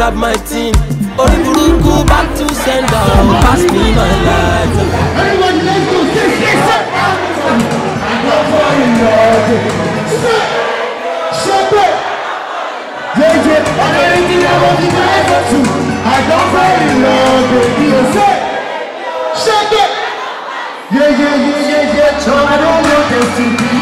grab my team. Oriburuku back to sender, pass me my life. Everybody, let's go. I don't fall in love. Shut up. JJ, anything I want to do, I don't fall in love with you. Shut up. Yeah, I don't want this to be.